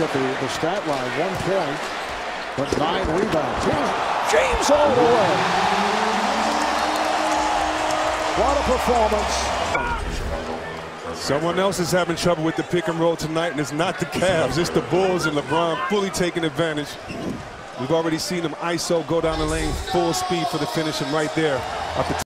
at the stat line. 1 point, but 9 rebounds. Here's James all the way. What a performance. Someone else is having trouble with the pick and roll tonight, and it's not the Cavs. It's the Bulls, and LeBron fully taking advantage. We've already seen him ISO go down the lane full speed for the finish, and right there.